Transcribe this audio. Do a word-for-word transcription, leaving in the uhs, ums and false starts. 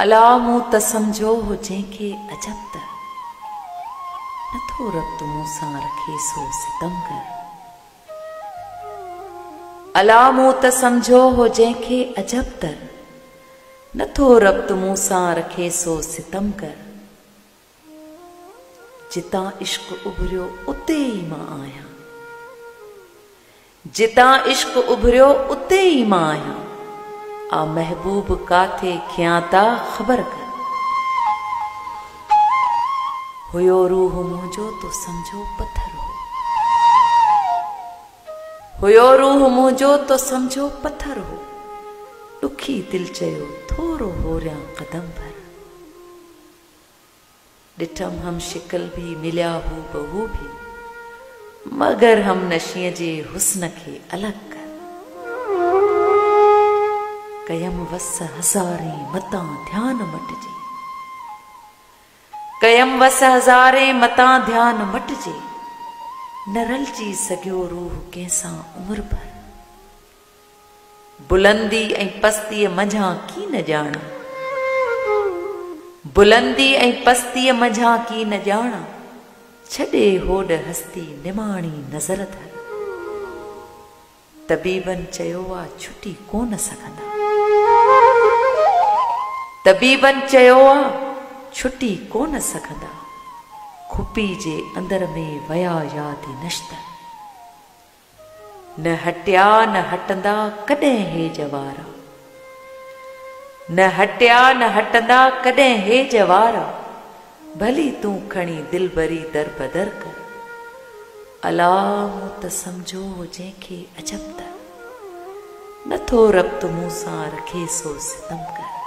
अला मूं त सम्झो हो जंहिंखे अजब त नथो रब्त मूं सां रखे सो सितम कर। अला मूं त सम्झो हो जंहिंखे अजब त नथो रब्त मूं सां रखे सो सितम कर। जितां इश्क उभरियो उते ई मां आहियां, जितां इश्क उभरियो उते ई मां आहियां। आ महबूब काथे खियां ता ख़बर कर। हुयो रूह मुंहिंजो तो सम्झो पत्थर हो, हुयो रूह मुंहिंजो तो सम्झो पत्थर हो। ॾुखी दिल चयो थोरो होरियां कदम भर। ॾिठम हम शिकल भी मिलिया हू बहू भी, मगर हम नशीअ जे हुस्न खे अलॻि कर। कयम वस हज़ारे मतां ध्यान मटिजे, कयम वस हज़ारे मतां ध्यान मटिजे। न रलजी सघियो रूह कंहिंसां उमिरि भर। बुलंदी ऐं पस्तीअ मंझां की न ॼाणा, बुलंदी ऐं पस्तीअ मंझां की न ॼाणा। छॾे होॾ हस्ती निमाणी नज़र धर। तबीबन चयो आ छुटी कोन सघंदा, तबीबन चयो आ छुटी कोन सघंदा। खुपी जे अंदर में वया यादि नश्तर। न हटिया न हटंदा कॾहिं हे जवारा, न हटिया न हटंदा कॾहिं हे जवारा। भली तूं खणी दिल भरी दर बदर कर। अला मूं त सम्झो जंहिंखे अजब त नथो रब्त मूं सां रखे सो सितम कर।